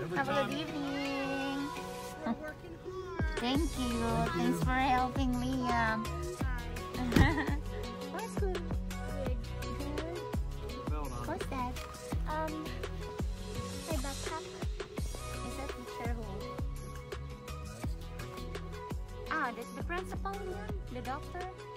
Have a good evening. We're working hard. Thank you. Thanks for helping Liam. What's good? Good. What's that? My backpack. Is that teacher who? Ah, that's the principal, Liam? The doctor?